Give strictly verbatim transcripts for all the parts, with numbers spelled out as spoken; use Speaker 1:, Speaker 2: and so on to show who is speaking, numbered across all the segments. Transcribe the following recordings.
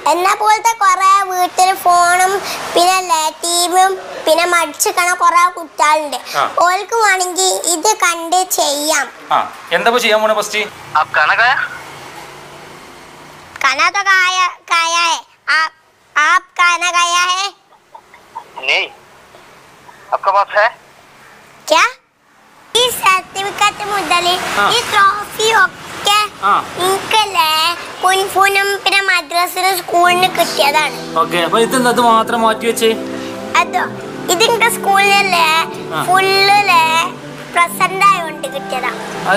Speaker 1: എന്നാ പോലത്തെ കുറെ വീട്ടിൽ ഫോണും പിന്നെ ടിവിയും പിന്നെ മടിച്ചിക്കണ കുറെ കുട്ടികളുണ്ട്. ഓൾക്ക് വേണമെങ്കിൽ ഇത് കണ്ട് ചെയ്യാം.
Speaker 2: എന്താ ചെയ്യാൻ പോണേ ഫസ്റ്റ്?
Speaker 1: खाना तो खाया खाया है आप आप खाना खाया है?
Speaker 3: नहीं आपका पास है
Speaker 1: क्या? ഈ സർട്ടിഫിക്കറ്റ് മുതൽ ഈ ട്രോഫി ഒക്കെ ഇൻകല്ലേ കുൻഫുനും പിന്നെ മദ്രസയിലും സ്കൂളിന് കിട്ടിയതാണ്.
Speaker 2: ഓക്കേ, അപ്പോൾ ഇതെന്താ ഇത് മാത്രം മാറ്റി വെച്ചേ?
Speaker 1: അതോ ഇതിന്റെ സ്കൂളിലെ ഫുള്ളിലെ പ്രസന്റ് ആയോണ്ട് കിട്ടിയതാ.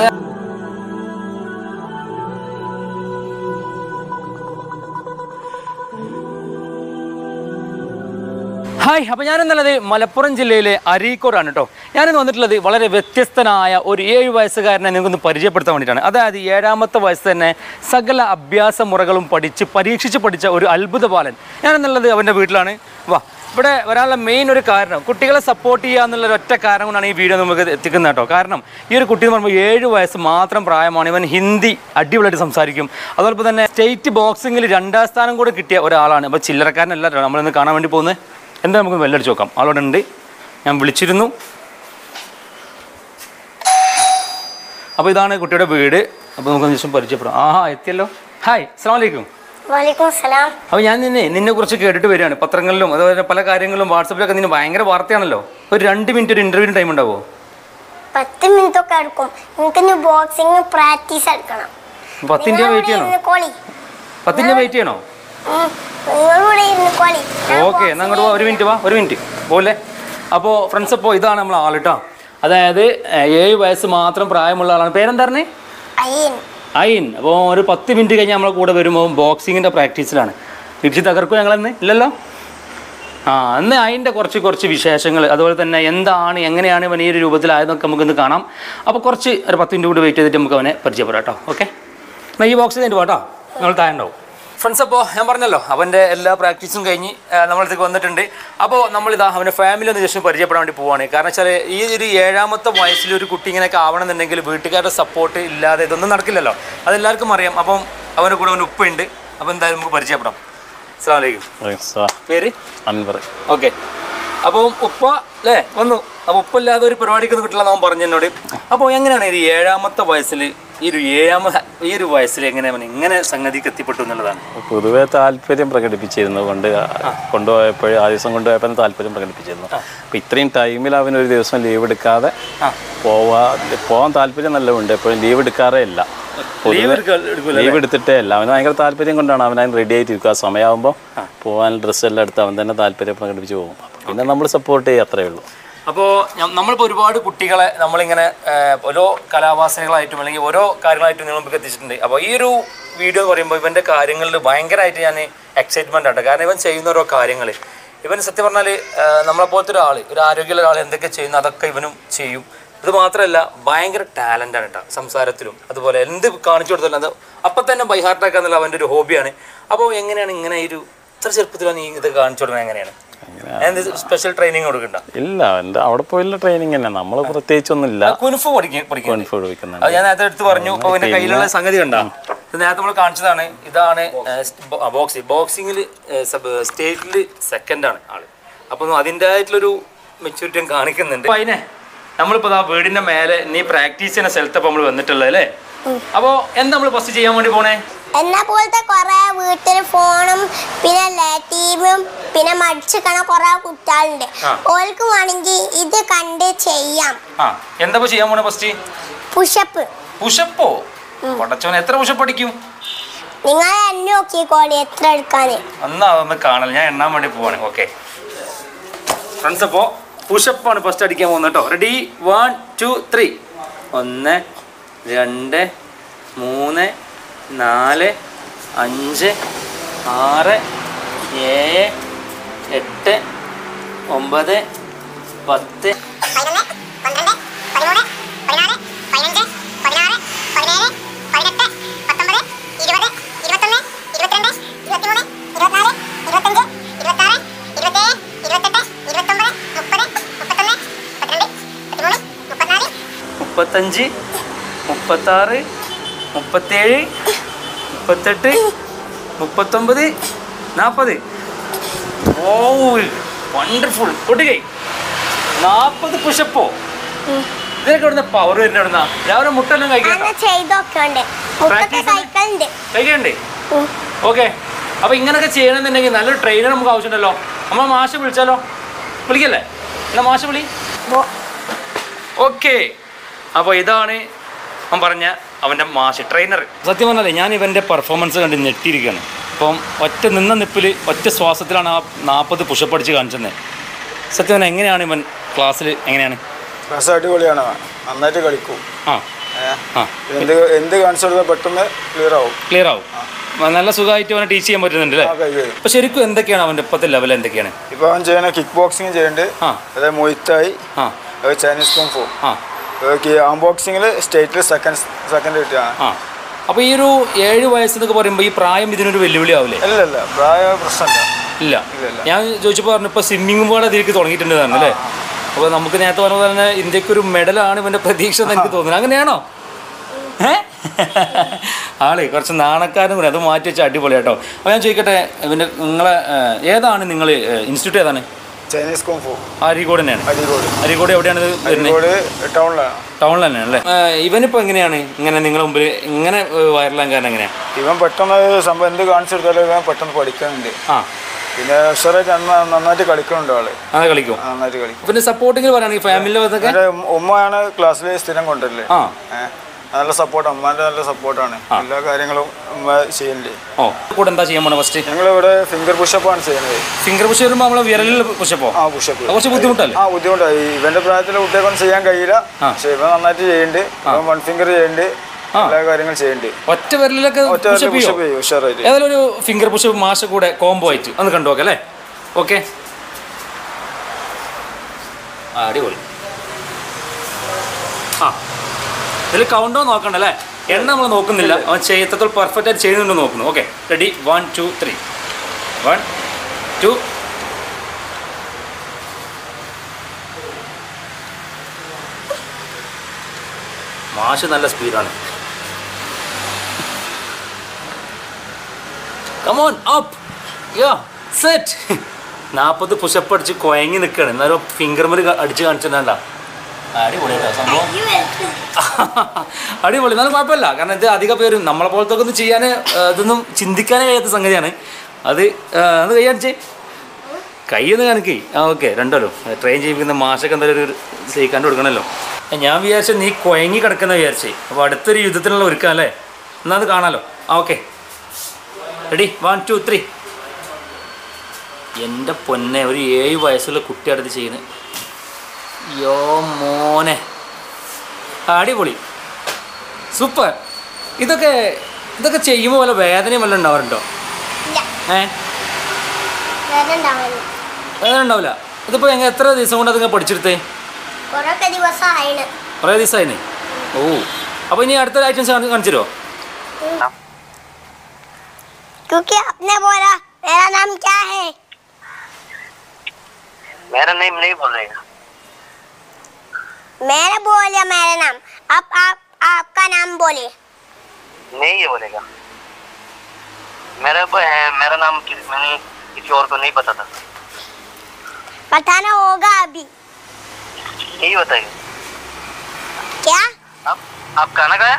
Speaker 2: ഹായ്, അപ്പോൾ ഞാനെന്നുള്ളത് മലപ്പുറം ജില്ലയിലെ അരീക്കോടാണ് കേട്ടോ. ഞാനിന്ന് വന്നിട്ടുള്ളത് വളരെ വ്യത്യസ്തനായ ഒരു ഏഴ് വയസ്സുകാരനെ നിങ്ങൾക്കൊന്ന് പരിചയപ്പെടുത്താൻ വേണ്ടിയിട്ടാണ്. അതായത് ഏഴാമത്തെ വയസ്സ് തന്നെ സകല അഭ്യാസ മുറകളും പഠിച്ച് പരീക്ഷിച്ച് പഠിച്ച ഒരു അത്ഭുത ബാലൻ. ഞാനെന്നുള്ളത് അവൻ്റെ വീട്ടിലാണ്. വാ, ഇവിടെ വരാനുള്ള മെയിൻ ഒരു കാരണം കുട്ടികളെ സപ്പോർട്ട് ചെയ്യുക എന്നുള്ള ഒറ്റ കാരണം കൊണ്ടാണ് ഈ വീഡിയോ നമുക്ക് എത്തിക്കുന്നത് കേട്ടോ. കാരണം ഈ ഒരു കുട്ടി എന്ന് പറയുമ്പോൾ ഏഴ് വയസ്സ് മാത്രം പ്രായമാണ്. ഇവൻ ഹിന്ദി അടിപൊളിയായിട്ട് സംസാരിക്കും. അതോടൊപ്പം തന്നെ സ്റ്റേറ്റ് ബോക്സിങ്ങിൽ രണ്ടാം സ്ഥാനം കൂടെ കിട്ടിയ ഒരാളാണ്. അപ്പോൾ ചില്ലറക്കാരനല്ല നമ്മളിന്ന് കാണാൻ വേണ്ടി പോകുന്നത്. എന്താ നമുക്ക് വെല്ലടിച്ച് നോക്കാം. ആളോടെ ഉണ്ട്, ഞാൻ വിളിച്ചിരുന്നു. അപ്പോൾ ഇതാണ് കുട്ടിയുടെ വീട്. അപ്പോൾ നമുക്ക് ദിവസം പരിചയപ്പെടാം. ആഹാ, എത്തിയല്ലോ. ഹായ്, അസ്സലാമു അലൈക്കും.
Speaker 1: വലൈക്കും സലാം.
Speaker 2: അപ്പോൾ ഞാൻ നിന്നെ നിന്നെ കുറിച്ച് കേട്ടിട്ട് വരികയാണ്. പത്രങ്ങളിലും അതുപോലെ പല കാര്യങ്ങളിലും വാട്സപ്പിലൊക്കെ നിന്നെ ഭയങ്കര വാർത്തയാണല്ലോ. ഒരു രണ്ട് മിനിറ്റ് ഒരു ഇന്റർവ്യൂവിന് ടൈം ഉണ്ടാവോ?
Speaker 1: പത്ത് മിനിറ്റ് ഒക്കെ എടുക്കും. എനിക്ക് ബോക്സിംഗ് പ്രാക്ടീസ് എടുക്കണം.
Speaker 2: പത്തിൻ്റെ വെയിറ്റ് ചെയ്യണോ? പത്തിൻ്റെ വെയിറ്റ് ചെയ്യണോ? ഓക്കെ, എന്നാൽ അങ്ങോട്ട് പോവാ. ഒരു മിനിറ്റ് വാ, ഒരു മിനിറ്റ് പോലെ. അപ്പോൾ ഫ്രണ്ട്സ്, അപ്പോൾ ഇതാണ് നമ്മൾ ആൾ കേട്ടോ. അതായത് ഏഴ് വയസ്സ് മാത്രം പ്രായമുള്ള ആളാണ്. പേരെന്താ പറഞ്ഞേ? അയിൻ. അപ്പോൾ ഒരു പത്ത് മിനിറ്റ് കഴിഞ്ഞ് നമ്മളെ കൂടെ വരുമ്പോൾ ബോക്സിങ്ങിൻ്റെ പ്രാക്ടീസിലാണ്. തിരിച്ച് തകർക്കും ഞങ്ങളെന്ന് ഇല്ലല്ലോ. ആ, അന്ന് അതിൻ്റെ കുറച്ച് കുറച്ച് വിശേഷങ്ങൾ അതുപോലെ തന്നെ എന്താണ് എങ്ങനെയാണ് ഇവൻ ഈ ഒരു രൂപത്തിലായതൊക്കെ നമുക്കിന്ന് കാണാം. അപ്പോൾ കുറച്ച് ഒരു പത്ത് മിനിറ്റ് കൂടി വെയിറ്റ് ചെയ്തിട്ട് നമുക്ക് അവനെ പരിചയപ്പെടാം കേട്ടോ. ഓക്കെ, എന്നാൽ ഈ ബോക്സ് കഴിഞ്ഞിട്ട് പോട്ടോ, നമ്മൾ താഴെ ഉണ്ടാവും. ഫ്രണ്ട്സ്, അപ്പോൾ ഞാൻ പറഞ്ഞല്ലോ അവൻ്റെ എല്ലാ പ്രാക്ടീസും കഴിഞ്ഞ് നമ്മളടുത്തേക്ക് വന്നിട്ടുണ്ട്. അപ്പോൾ നമ്മളിതാ അവൻ്റെ ഫാമിലി ഒന്ന് ജസ്റ്റ് പരിചയപ്പെടാൻ വേണ്ടി പോവാണ്. കാരണം വെച്ചാൽ ഈ ഒരു ഏഴാമത്തെ വയസ്സിൽ ഒരു കുട്ടി ഇങ്ങനെയൊക്കെ ആവണമെന്നുണ്ടെങ്കിൽ വീട്ടുകാരുടെ സപ്പോർട്ട് ഇല്ലാതെ ഇതൊന്നും നടക്കില്ലല്ലോ. അതെല്ലാവർക്കും അറിയാം. അപ്പം അവൻ്റെ കൂടെ അവൻ്റെ ഉപ്പയുണ്ട്. അപ്പോൾ എന്തായാലും നമുക്ക് പരിചയപ്പെടാം. അസ്സലാമു അലൈക്കും. പേര്? അൻവർ. ഓക്കെ, അപ്പോൾ ഉപ്പ അല്ലേ വന്നു. അപ്പോൾ ഉപ്പല്ലാതെ ഒരു പരിപാടിക്കൊന്നും കിട്ടില്ല എന്ന് അവൻ പറഞ്ഞു എന്നോട്. അപ്പോൾ എങ്ങനെയാണ് ഈ ഏഴാമത്തെ വയസ്സിൽ ഈ ഒരു ഏഴാമ ഈ ഒരു വയസ്സിൽ എങ്ങനെയാണ് എങ്ങനെ സംഗതിക്ക് എത്തിപ്പെട്ടു എന്നുള്ളതാണ്.
Speaker 4: പൊതുവെ താല്പര്യം പ്രകടിപ്പിച്ചിരുന്നു. കൊണ്ട് കൊണ്ടുപോയപ്പോൾ ആ ദിവസം കൊണ്ടുപോയപ്പോൾ താല്പര്യം പ്രകടിപ്പിച്ചിരുന്നു. അപ്പോൾ ഇത്രയും ടൈമിൽ അവൻ ഒരു ദിവസം ലീവ് എടുക്കാതെ പോവാ പോകാൻ താല്പര്യം നല്ലതുണ്ട്. എപ്പോഴും ലീവ് എടുക്കാറേ ഇല്ല. ലീവ് എടുത്തിട്ടേ അല്ല. അവന് ഭയങ്കര താല്പര്യം കൊണ്ടാണ് അവൻ അതിന് റെഡി ആയിട്ടിരിക്കുക. ആ സമയമാകുമ്പോൾ പോകാൻ ഡ്രസ്സെല്ലാം എടുത്ത് അവൻ തന്നെ താല്പര്യം പ്രകടിപ്പിച്ച് പോകും. പിന്നെ നമ്മൾ സപ്പോർട്ട് ചെയ്യുക, അത്രയേ ഉള്ളൂ.
Speaker 2: അപ്പോൾ നമ്മളിപ്പോൾ ഒരുപാട് കുട്ടികളെ നമ്മളിങ്ങനെ ഓരോ കലാവാസനകളായിട്ടും അല്ലെങ്കിൽ ഓരോ കാര്യങ്ങളായിട്ടും നിങ്ങൾക്ക് എത്തിച്ചിട്ടുണ്ട്. അപ്പോൾ ഈ ഒരു വീഡിയോ എന്ന് പറയുമ്പോൾ ഇവൻ്റെ കാര്യങ്ങളിൽ ഭയങ്കരമായിട്ട് ഞാൻ എക്സൈറ്റ്മെൻ്റ് ആണ്. കാരണം ഇവൻ ചെയ്യുന്ന ഓരോ കാര്യങ്ങൾ ഇവൻ സത്യം പറഞ്ഞാൽ നമ്മളെപ്പോലത്തെ ഒരാൾ ഒരു ആരോഗ്യമുള്ള ഒരാൾ എന്തൊക്കെ ചെയ്യുന്നു അതൊക്കെ ഇവനും ചെയ്യും. ഇത് മാത്രമല്ല ഭയങ്കര ടാലൻ്റാണ് കേട്ടോ. സംസാരത്തിലും അതുപോലെ എന്ത് കാണിച്ചു കൊടുത്താലും അത് അപ്പം തന്നെ ബൈഹാർട്ടാക്കുക എന്നുള്ള അവൻ്റെ ഒരു ഹോബിയാണ്. അപ്പോൾ എങ്ങനെയാണ് ഇങ്ങനെ ഒരു ഇത്ര ചെറുപ്പത്തിലാണ് ഈ ഇത് കാണിച്ചു കൊടുക്കുന്നത്? എങ്ങനെയാണ് സ്പെഷ്യൽ ട്രെയിനിങ് കൊടുക്കണ്ട?
Speaker 4: ഇല്ല, എൻ്റെ അവിടെ പോയുള്ള ട്രെയിനിങ് തന്നെ. നമ്മൾ പ്രത്യേകിച്ചൊന്നും ഇല്ല.
Speaker 2: കുൻഫു പഠിക്കുന്നുണ്ട്. ഞാൻ നേരത്തെ എടുത്ത് പറഞ്ഞു. അപ്പോൾ എൻ്റെ കയ്യിലുള്ള സംഗതി കണ്ട നേരത്തെ നമ്മൾ കാണിച്ചതാണ്. ഇതാണ് ബോക്സിങ്. ബോക്സിങ്ങിൽ സ്റ്റേറ്റിൽ സെക്കൻഡാണ് ആള്. അപ്പം അതിൻ്റെതായിട്ടുള്ളൊരു മെച്യൂരിറ്റി കാണിക്കുന്നുണ്ട്. അപ്പോൾ അതിനെ നമ്മളിപ്പോൾ ആ വീടിൻ്റെ മേലെ നീ പ്രാക്ടീസ് ചെയ്യുന്ന സ്ഥലത്തപ്പോൾ നമ്മൾ വന്നിട്ടുള്ളത് അല്ലേ? അപ്പോൾ എന്താ നമ്മൾ ഫസ്റ്റ് ചെയ്യാൻ വേണ്ടി പോണേ?
Speaker 1: എന്നാ പോലത്തെ കുറെ വീട്ടിൽ ഫോണും പിന്നെ ടിവിയും പിന്നെ മടിച്ചിക്കണ കുറെ കുട്ടികളുണ്ട്. ഓൾക്ക് വേണമെങ്കിൽ ഇത് കണ്ട് ചെയ്യാം.
Speaker 2: ആ, എന്താ ചെയ്യാൻ പോണേ ഫസ്റ്റ്?
Speaker 1: പുഷപ്പ്.
Speaker 2: പുഷപ്പോ? പടച്ചോനെ, എത്ര പുഷപ്പ് പഠിക്കും?
Speaker 1: നിങ്ങൾ എന്നെ നോക്കിക്കോളി എത്ര എടുക്കാന്.
Speaker 2: എന്നാ അതൊന്ന് കാണല, ഞാൻ എണ്ണാൻ വേണ്ടി പോവാണ്. ഓക്കെ ഫ്രണ്ട്സ്, അപ്പോൾ പുഷപ്പാണ് ഫസ്റ്റ് അടിക്കാൻ പോകുന്നത് കേട്ടോ. Ready, one two three. ഒന്ന്, രണ്ട്, മൂന്ന്, നാല്, അഞ്ച്, ആറ്, ഏഴ്, എട്ട്, ഒമ്പത്, പത്ത്, മുപ്പത്തഞ്ച്, മുപ്പത്താറ്, മുപ്പത്തേഴ്, മുപ്പത്തെട്ട്, മുപ്പത്തൊമ്പത്, നാൽപ്പത് ഓ വണ്ടർഫുൾ ഒട്ടുകൈ നാൽപ്പത് പുഷപ്പോ ഇതിനൊക്കെ ഇവിടുന്ന് പവർ വരുന്ന ഇവിടുന്ന രാവിലെ മുട്ടെല്ലാം കഴിക്കണ്ടേ കഴിക്കണ്ടേ ഓക്കെ. അപ്പൊ ഇങ്ങനൊക്കെ ചെയ്യണമെന്നുണ്ടെങ്കിൽ നല്ലൊരു ട്രെയിനർ നമുക്ക് ആവശ്യമുണ്ടല്ലോ. നമ്മളെ മാഷ വിളിച്ചാലോ? വിളിക്കല്ലേ? എന്നാ മാഷ വിളി. ഓക്കെ. അപ്പോൾ ഇതാണ് അവൻ പറഞ്ഞ അവൻ്റെ മാഷ് ട്രെയിനർ. സത്യം പറഞ്ഞാലേ ഞാൻ ഇവൻ്റെ പെർഫോമൻസ് കണ്ട് ഞെട്ടിയിരിക്കുകയാണ്. അപ്പം ഒറ്റ നിന്ന നിപ്പിൽ ഒറ്റ ശ്വാസത്തിലാണ് ആ നാൽപ്പത് പുഷപ്പ് അടിച്ച് കാണിച്ചത്. സത്യം പറഞ്ഞാൽ എങ്ങനെയാണ് ഇവൻ ക്ലാസ്സിൽ? എങ്ങനെയാണ്
Speaker 5: ക്ലാസ്? അടിപൊളിയാണ്, നന്നായിട്ട് കളിക്കും.
Speaker 2: ആ ആ
Speaker 5: എന്ത് എന്ത് കാണിച്ചു പെട്ടെന്ന് ക്ലിയർ ആവും ക്ലിയർ
Speaker 2: ആവും നല്ല സുഖമായിട്ട് അവനെ ടീച്ച് ചെയ്യാൻ പറ്റുന്നുണ്ട് അല്ലേ? അപ്പൊ ശരിക്കും എന്തൊക്കെയാണ് അവൻ്റെ ഇപ്പോഴത്തെ ലെവൽ? എന്തൊക്കെയാണ്
Speaker 5: ഇപ്പൊ അവൻ ചെയ്യണ? കിക്ക് ബോക്സിങ് ചെയ്യുന്നുണ്ട്, അതായത് മൊയ്ത്തായി, ചൈനീസ് കുംഫു, ബോക്സിംഗിൽ സ്റ്റേറ്റിൽ സെക്കൻഡ് സെക്കൻഡ് കിട്ടിയാണ്.
Speaker 2: അപ്പൊ ഈ ഒരു ഏഴ് വയസ്സെന്നൊക്കെ പറയുമ്പോൾ ഈ പ്രായം ഇതിനൊരു വെല്ലുവിളി ആവില്ലേ?
Speaker 5: ഇല്ല ഇല്ല, പ്രായ പ്രശ്നമില്ല.
Speaker 2: ഇല്ല, ഞാൻ ചോദിച്ചപ്പോൾ പറഞ്ഞു ഇപ്പൊ സ്വിമ്മിങ്ങും കൂടെ അതിലേക്ക് തുടങ്ങിയിട്ടുണ്ട് അല്ലേ? അപ്പോൾ നമുക്ക് നേരത്തെ പറഞ്ഞ പോലെ തന്നെ ഇന്ത്യക്ക് ഒരു മെഡലാണ് ഇവൻ്റെ പ്രതീക്ഷ എന്ന് എനിക്ക് തോന്നുന്നത്. അങ്ങനെയാണോ? ഏഹ് ആളെ കുറച്ച് നാണക്കാരും കൂടെ, അത് മാറ്റി വെച്ചാൽ അടിപൊളി കേട്ടോ. അപ്പോൾ ഞാൻ ചോദിക്കട്ടെ, ഇവൻ്റെ നിങ്ങളെ ഏതാണ് നിങ്ങൾ ഇൻസ്റ്റിറ്റ്യൂട്ട് ഏതാണ്?
Speaker 5: Chinese kung fu.
Speaker 2: അരീക്കോട് തന്നെയാണ്.
Speaker 5: അരീക്കോട്.
Speaker 2: അരീക്കോട് എവിടെയാണ് വരുന്നത്? ടൗണിലാണ്. ടൗണിൽ തന്നെയാണ് അല്ലേ? ഇവനിപ്പോൾ എങ്ങനെയാണ് ഇങ്ങനെ നിങ്ങളുടെ മുമ്പിൽ ഇങ്ങനെ വൈറലാൻ കാരണം എങ്ങനെയാണ്?
Speaker 5: ഇവൻ പെട്ടെന്ന് സംഭവം എന്ത് കാണിച്ചെടുത്താലും ഇവൻ പെട്ടെന്ന് പഠിക്കുന്നുണ്ട്. ആ പിന്നെ ഉഷാറായിട്ട് നന്നായിട്ട് കളിക്കുന്നുണ്ട് ആള്.
Speaker 2: അതെ കളിക്കും, നന്നായിട്ട് കളിക്കും. പിന്നെ സപ്പോർട്ടിങ് പറയുകയാണെങ്കിൽ ഫാമിലി
Speaker 5: ഉമ്മയാണ് ക്ലാസ്സിൽ സ്ഥിരം കൊണ്ടുവരല്ലേ. ആ നല്ല സപ്പോർട്ട്, അമ്മാന്റെ നല്ല സപ്പോർട്ടാണ്. എല്ലാ കാര്യങ്ങളും ഉമ്മ ചെയ്യണ്ടേ.
Speaker 2: ഓ കൂടെ എന്താ ചെയ്യാൻ പോണേ? ഫസ്റ്റ്
Speaker 5: ഞങ്ങൾ ഇവിടെ ഫിംഗർ പുഷപ്പാണ് ചെയ്യുന്നത്.
Speaker 2: ഫിംഗർ പുഷ് വരുമ്പോൾ നമ്മളെ വിരലിൽ പുഷപ്പോ?
Speaker 5: ആ പുഷപ്പ്
Speaker 2: കുറച്ച് ബുദ്ധിമുട്ടല്ലേ?
Speaker 5: ആ ബുദ്ധിമുട്ടായി. ഇവന്റെ പ്രായത്തിലെ കുട്ടികൾക്കൊന്നും ചെയ്യാൻ കഴിയില്ല, പക്ഷെ ഇവൻ നന്നായിട്ട് ചെയ്യുന്നുണ്ട്. ഇവൻ വൺ ഫിംഗർ ചെയ്യുന്നുണ്ട്, എല്ലാ കാര്യങ്ങളും ചെയ്യുന്നുണ്ട്.
Speaker 2: ഒറ്റ വിരലിലൊക്കെ ഏതായാലും ഒരു ഫിംഗർ പുഷപ്പ് മാഷ കൂടെ കോംബോ ആയിട്ട് ഒന്ന് കണ്ടുനോക്കാം അല്ലേ? ഓക്കെ, അടിപൊളി. ആ ഇതിൽ കൗണ്ടോ നോക്കണ്ടല്ലേ? എണ്ണ നമ്മൾ നോക്കുന്നില്ല, അവൻ ചെയ്യത്തോളം പെർഫെക്റ്റ് ആയിട്ട് ചെയ്യുന്നുണ്ടോ നോക്കുന്നു. Okay ready, one two three, one two. മാഷ് നല്ല സ്പീഡാണ്. Come on up, yeah set. നാൽപ്പത് പുഷപ്പ് അടിച്ച് കുഴങ്ങി നിൽക്കുകയാണ്, എന്നാലും ഫിംഗർ മേൽ അടിച്ച് കാണിച്ചിട്ടുണ്ട. അടിപൊളിയായിട്ടോ സംഭവം, അടിപൊളി. എന്നാലും കുഴപ്പമില്ല, കാരണം ഇത് അധികം പേരും നമ്മളെ പോലത്തെ ഒക്കെ ഒന്ന് ചെയ്യാൻ ഇതൊന്നും ചിന്തിക്കാനേ കഴിയാത്ത സംഗതിയാണ് അത്. അത് കൈ കാണിച്ചേ, കൈയൊന്ന് കാണിക്കേ. ആ ഓക്കെ, രണ്ടല്ലോ ട്രെയിൻ ചെയ്യിപ്പിക്കുന്ന മാഷൊക്കെ എന്തായാലും ഒരു സഹിക്കാണ്ട് കൊടുക്കണമല്ലോ. ഞാൻ വിചാരിച്ച നീ കുഴങ്ങി കിടക്കുന്ന വിചാരിച്ചേ. അപ്പോൾ അടുത്തൊരു യുദ്ധത്തിനുള്ള ഒരുക്കാം അല്ലേ? എന്നാൽ അത് കാണാമല്ലോ. ആ okay ready, one two three. എൻ്റെ പൊന്നെ, ഒരു ഏഴ് വയസ്സുള്ള കുട്ടി അടുത്ത് ചെയ്യുന്നത്. യോ മോനെ, അടിപൊളി, സൂപ്പർ. ഇതൊക്കെ ഇതൊക്കെ ചെയ്യുമ്പോൾ വല്ല വേദനയും വല്ല ഉണ്ടാവാറുണ്ടോ? ഏ വേദന ഉണ്ടാവില്ല. ഇതിപ്പോൾ എങ്ങനെ എത്ര ദിവസം കൊണ്ട് അതിങ്ങനെ പഠിച്ചെടുത്തേ? കുറേ ദിവസമായിന്. ഓ അപ്പോൾ ഇനി അടുത്ത ഐറ്റംസ് കാണിച്ചു തരുമോ?
Speaker 1: क्योंकि आपने बोला मेरा नाम क्या है?
Speaker 3: मेरा नेम नहीं बोल रहेगा।
Speaker 1: मैंने बोला मेरा नाम, अब आप आपका नाम बोले।
Speaker 3: नहीं ये बोलेगा। मेरा मेरा नाम किस मैंने किसी और को नहीं पता था।
Speaker 1: बताना होगा अभी।
Speaker 3: नहीं बताइए।
Speaker 1: क्या?
Speaker 3: आप आप खाना खाया?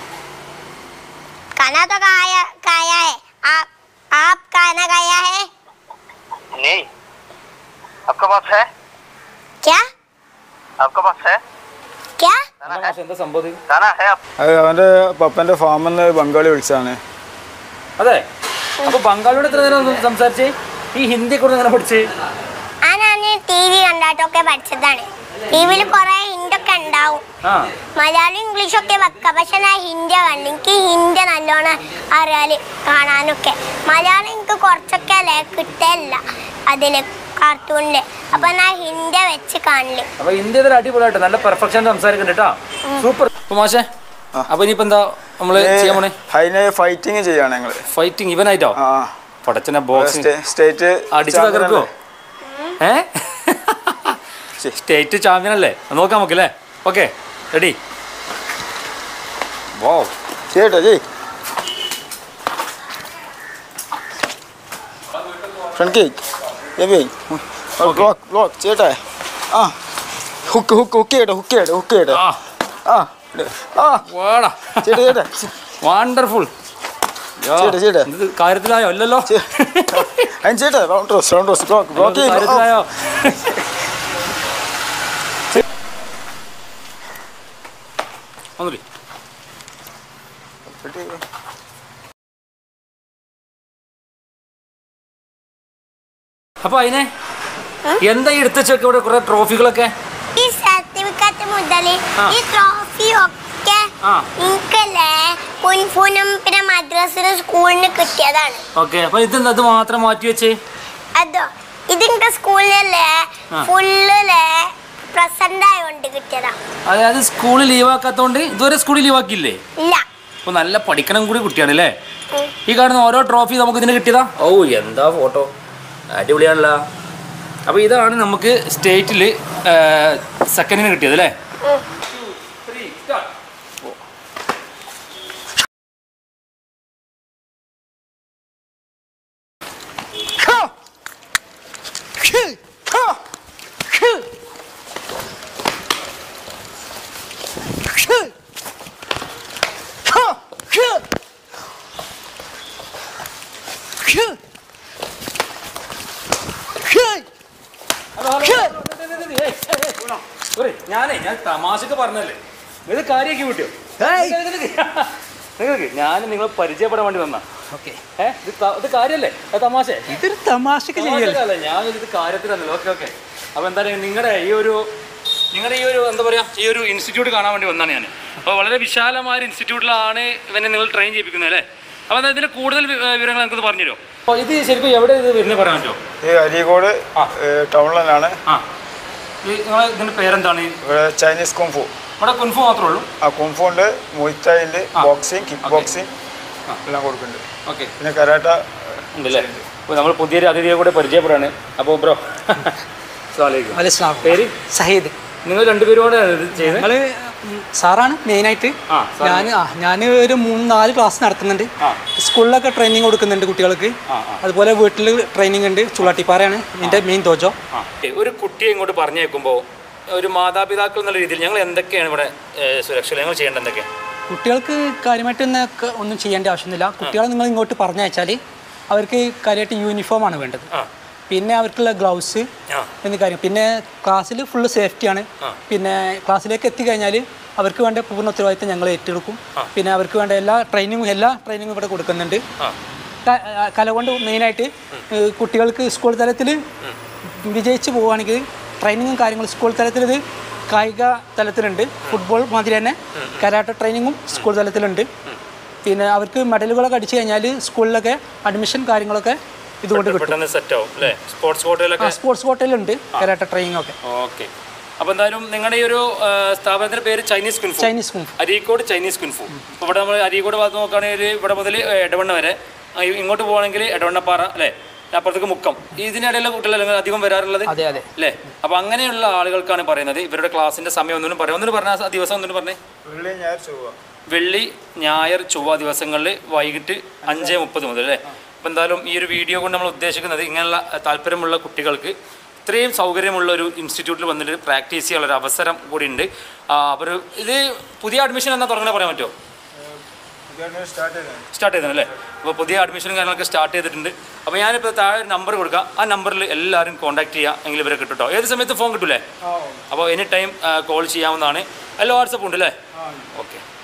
Speaker 1: खाना तो खाया खाया है। आप आप खाना खाया है?
Speaker 3: नहीं। आपका पास है?
Speaker 1: क्या?
Speaker 3: आपका पास है?
Speaker 1: क्या?
Speaker 2: എന്താ സംഭവം?
Speaker 3: खाना है आप?
Speaker 5: അവന്റെ പപ്പന്റെ ഫാമിൽ നിന്ന് ബംഗാളി വിളിച്ചാണ്.
Speaker 2: അതെ, അപ്പൊ ബംഗാളിയോട് എത്ര നേരം സംസാരിച്ചേ? ഈ ഹിന്ദി കൂടെ എങ്ങനെ പഠിച്ചേ?
Speaker 1: ആ ഞാൻ ടി വി കണ്ടാട്ടൊക്കെ പഠിച്ചതാണ്. ടി വിയിൽ കുറെ ഹിന്ദി ഒക്കെ ഉണ്ടാവും, മലയാളം ഇംഗ്ലീഷ് ഒക്കെ വെക്കാം. പക്ഷെ ഞാൻ ഹിന്ദി കണ്ടു, എനിക്ക് ഹിന്ദി നല്ലോണം അറിയാല് കാണാനൊക്കെ. മലയാളം എനിക്ക് കുറച്ചൊക്കെ അല്ലേ കിട്ടില്ല അതില് കാർട്ടൂണില്, അപ്പൊ ഞാൻ ഹിന്ദി വെച്ച് കാണില്ല.
Speaker 2: അപ്പൊ ഹിന്ദി അടിപൊളിയായിട്ട് നല്ല പെർഫെക്ഷൻ സംസാരിക്കുന്നുണ്ട് കേട്ടോ. സൂപ്പർ മാഷേ. അപ്പൊ ഇനിയിപ്പോ എന്താ നമ്മള് ചെയ്യാൻ പോണേ?
Speaker 5: ഫൈറ്റിംഗ് ചെയ്യാണ് ഞങ്ങള്.
Speaker 2: ഫൈറ്റിംഗ് ഇവനായിട്ടോ? പടച്ചനെ ബോക്സിംഗ്
Speaker 5: സ്റ്റേറ്റ്
Speaker 2: അടിച്ചു തകർക്കോ? ഏ സ്റ്റേറ്റ് ചാമ്പ്യൻ അല്ലേ? നോക്കാം നമുക്ക് അല്ലേ? Okay ready, wow.
Speaker 5: ചെയ്യട്ടെ ചെയ്. ഫ്രണ്ട് കേക്ക് എബി ബ്ലോക്ക് ബ്ലോക്ക് ചേട്ടാ ആ ഹുക്ക് ഹുക്ക് ഹുക്ക് ചെയ്യട്ടെ ഹുക്ക് ചെയ്യട്ടെ ഹുക്ക് ചെയ്യട്ടെ
Speaker 2: ആ
Speaker 5: ആ ആ
Speaker 2: വാടാ
Speaker 5: ചേട്ടാ ചേട്ടാ
Speaker 2: വണ്ടർഫുൾ
Speaker 5: ചേട്ടാ ചേട്ടാ
Speaker 2: ഇത് കാര്യത്തിലായോ അല്ലല്ലോ
Speaker 5: അതിന് ചേട്ടാ roundhouse roundhouse block block
Speaker 2: കാര്യത്തിലായോ ഒന്നുമില്ല അപ്പൊ അതിനെ എന്താ ഈ എടുത്ത് വെച്ചൊക്കെ ഇവിടെ കുറെ ട്രോഫികളൊക്കെ
Speaker 1: ഈ സർട്ടിഫിക്കറ്റ് മുതൽ ഈ ട്രോഫി ഒക്കെ എനിക്കല്ലേ കുൻഫുനും പിന്നെ മദ്രസിനും സ്കൂളിന് കിട്ടിയതാണ്.
Speaker 2: ഓക്കെ അപ്പൊ ഇത് അത് മാത്രം മാറ്റി വെച്ചേ
Speaker 1: അതോ ഇതിന്റെ സ്കൂളിലല്ലേ ഫുള്ളിലെ പ്രസന്റ് ആയോണ്ട് കിട്ടിയതാ.
Speaker 2: അതായത് സ്കൂളിൽ ലീവാക്കാത്തോണ്ട് ഇതുവരെ സ്കൂളിൽ ലീവാക്കിയില്ലേ?
Speaker 1: ഇല്ല.
Speaker 2: അപ്പൊ നല്ല പഠിക്കണം കൂടി കുട്ടിയാണ് അല്ലേ? ഈ കാണുന്ന ഓരോ ട്രോഫി നമുക്ക് ഇതിന് കിട്ടിയതാ. ഓ എന്താ ഫോട്ടോ, അടിപൊളിയാണല്ലോ. അപ്പൊ ഇതാണ് നമുക്ക് സ്റ്റേറ്റിൽ സെക്കൻഡിന് കിട്ടിയത് അല്ലേ? ഞാനേ ഞാൻ തമാശക്ക് പറഞ്ഞല്ലേ, ഇത് കാര്യമാക്കി വിട്ടോ. നിങ്ങൾക്ക് ഞാൻ നിങ്ങൾ പരിചയപ്പെടാൻ വേണ്ടി വന്നാ. ഏഹ് ഇത് കാര്യല്ലേ? തമാശ
Speaker 6: ഇതൊരു തമാശക്ക് ചെയ്യല്ലേ,
Speaker 2: ഞാൻ ഇത് കാര്യത്തിലല്ലോ. ഓക്കെ ഓക്കെ അപ്പോൾ എന്തായാലും നിങ്ങളുടെ ഈ ഒരു നിങ്ങളുടെ ഈ ഒരു എന്താ പറയുക ഈ ഒരു ഇൻസ്റ്റിറ്റ്യൂട്ട് കാണാൻ വേണ്ടി വന്നാണ് ഞാൻ. അപ്പോൾ വളരെ വിശാലമായ ഒരു ഇൻസ്റ്റിറ്റ്യൂട്ടിലാണ് ഇവനെ നിങ്ങൾ ട്രെയിൻ ചെയ്യിപ്പിക്കുന്നത് അല്ലേ? അപ്പോൾ എന്താ ഇതിൻ്റെ കൂടുതൽ വിവരങ്ങൾ നമുക്കത് പറഞ്ഞു തരുമോ? അപ്പോൾ ഇത് ശരിക്കും എവിടെ ഇത് വരുന്നത് പറയാൻ പറ്റുമോ?
Speaker 5: ഈ അരീക്കോട് ടൗണിലാണ്.
Speaker 2: ആ നിങ്ങൾ ഇതിൻ്റെ പേരെന്താണ്?
Speaker 5: ഇവിടെ ചൈനീസ് കുംഫു.
Speaker 2: ഇവിടെ കുൻഫു മാത്രമേ ഉള്ളൂ?
Speaker 5: ആ കുംഫു ഉണ്ട്, മുയ്ത്തായ് ഉണ്ട്, ബോക്സിങ്, കിക്ക് ബോക്സിങ് എല്ലാം കൊടുക്കുന്നുണ്ട്.
Speaker 2: ഓക്കെ
Speaker 5: പിന്നെ കരാട്ട
Speaker 2: ഉണ്ടല്ലേ? അപ്പോൾ നമ്മൾ പുതിയൊരു അതിഥിയെ കൂടെ പരിചയപ്പെടാണ്. അപ്പോൾ ബ്രോ പേര്
Speaker 6: സഹീദ്.
Speaker 2: നിങ്ങൾ രണ്ടുപേരോടെ ചെയ്യുന്നത്?
Speaker 6: ഞങ്ങൾ സാറാണ് മെയിനായിട്ട്. ഞാൻ ആ ഞാൻ ഒരു മൂന്ന് നാല് ക്ലാസ് നടത്തുന്നുണ്ട്. സ്കൂളിലൊക്കെ ട്രെയിനിങ് കൊടുക്കുന്നുണ്ട് കുട്ടികൾക്ക്. അതുപോലെ വീട്ടിൽ ട്രെയിനിങ് ഉണ്ട്. ചുള്ളാട്ടിപ്പാറയാണ് എൻ്റെ മെയിൻ ദോജോ.
Speaker 2: ഒരു കുട്ടിയെ ഇങ്ങോട്ട് പറഞ്ഞേക്കുമ്പോൾ ഒരു മാതാപിതാക്കൾ എന്നുള്ള രീതിയിൽ ഞങ്ങൾ എന്തൊക്കെയാണ് ഇവിടെ സുരക്ഷ ഞങ്ങൾ ചെയ്യേണ്ടത്? എന്തൊക്കെ
Speaker 6: കുട്ടികൾക്ക് കാര്യമായിട്ട് ഒന്നും ചെയ്യേണ്ട ആവശ്യമൊന്നുമില്ല. കുട്ടികളെ നിങ്ങൾ ഇങ്ങോട്ട് പറഞ്ഞയച്ചാൽ അവർക്ക് കാര്യമായിട്ട് യൂണിഫോമാണ് വേണ്ടത്. പിന്നെ അവർക്കുള്ള ഗ്ലൗസ് എന്നീ കാര്യം. പിന്നെ ക്ലാസ്സിൽ ഫുള്ള് സേഫ്റ്റിയാണ്. പിന്നെ ക്ലാസ്സിലേക്ക് എത്തിക്കഴിഞ്ഞാൽ അവർക്ക് വേണ്ട പൂർണ്ണ ഉത്തരവാദിത്തം ഞങ്ങൾ ഏറ്റെടുക്കും. പിന്നെ അവർക്ക് വേണ്ട എല്ലാ ട്രെയിനിങ്ങും എല്ലാ ട്രെയിനിങ്ങും ഇവിടെ കൊടുക്കുന്നുണ്ട്. കല കൊണ്ട് മെയിനായിട്ട് കുട്ടികൾക്ക് സ്കൂൾ തലത്തിൽ വിജയിച്ച് പോവുകയാണെങ്കിൽ ട്രെയിനിങ്ങും കാര്യങ്ങളും സ്കൂൾ തലത്തിൽ ഇത് കായിക തലത്തിലുണ്ട്. ഫുട്ബോൾ മാതിരി തന്നെ കരാട്ട ട്രെയിനിങ്ങും സ്കൂൾ തലത്തിലുണ്ട്. പിന്നെ അവർക്ക് മെഡലുകളൊക്കെ അടിച്ചു കഴിഞ്ഞാൽ സ്കൂളിലൊക്കെ അഡ്മിഷൻ കാര്യങ്ങളൊക്കെ ഇതുകൊണ്ട് കിട്ടും. സ്പോർട്സ് കോട്ടയിലുണ്ട് കരാട്ട ട്രെയിനിങ് ഒക്കെ.
Speaker 2: ഓക്കെ അപ്പോൾ എന്തായാലും നിങ്ങളുടെ ഈ ഒരു സ്ഥാപനത്തിന്റെ പേര് Chinese kung fu.
Speaker 6: Chinese kung fu
Speaker 2: Areekode Chinese kung fu. ഇപ്പോൾ ഇവിടെ നമ്മൾ അരീക്കോട് ഭാഗത്ത് നോക്കുകയാണെങ്കിൽ ഇവിടെ മുതൽ എടവണ്ണ വരെ, ഇങ്ങോട്ട് പോവുകയാണെങ്കിൽ എടവണ്ണപ്പാറ അല്ലേ, അപ്പുറത്തേക്ക് മുക്കം. ഇതിനിടയിലുള്ള കുട്ടികൾ അധികം വരാറുള്ളത്
Speaker 6: അതെ അതെ
Speaker 2: അല്ലേ? അപ്പോൾ അങ്ങനെയുള്ള ആളുകൾക്കാണ് പറയുന്നത് ഇവരുടെ ക്ലാസിന്റെ സമയം ഒന്നും പറയാം. ഒന്നും പറഞ്ഞ ദിവസം ഒന്നും പറഞ്ഞേ. വെള്ളി ഞായർ ചൊവ്വ ദിവസങ്ങളിൽ വൈകിട്ട് അഞ്ച് മുപ്പത് മുതൽ അല്ലേ? അപ്പോൾ എന്തായാലും ഈ ഒരു വീഡിയോ കൊണ്ട് നമ്മൾ ഉദ്ദേശിക്കുന്നത് ഇങ്ങനെയുള്ള താല്പര്യമുള്ള കുട്ടികൾക്ക് ഇത്രയും സൗകര്യമുള്ള ഒരു ഇൻസ്റ്റിറ്റ്യൂട്ടിൽ വന്നിട്ട് പ്രാക്ടീസ് ചെയ്യാനുള്ള ഒരു അവസരം കൂടി ഉണ്ട്. അപ്പോൾ ഇത് പുതിയ അഡ്മിഷൻ എന്നാൽ തുടങ്ങണേ പറയാൻ പറ്റുമോ? സ്റ്റാർട്ട് ചെയ്തല്ലേ? അപ്പോൾ പുതിയ അഡ്മിഷനും കാര്യങ്ങളൊക്കെ സ്റ്റാർട്ട് ചെയ്തിട്ടുണ്ട്. അപ്പോൾ ഞാനിപ്പോൾ താഴെ ഒരു നമ്പർ കൊടുക്കാം. ആ നമ്പറിൽ എല്ലാവരും കോൺടാക്ട് ചെയ്യുക, എങ്കിൽ ഇവരെ കിട്ടും കേട്ടോ. ഏത് സമയത്ത് ഫോൺ കിട്ടൂലേ? അപ്പോൾ എനി ടൈം കോൾ ചെയ്യാവുന്നതാണ്. എല്ലാം വാട്സപ്പ് ഉണ്ട് അല്ലേ? ഓക്കെ.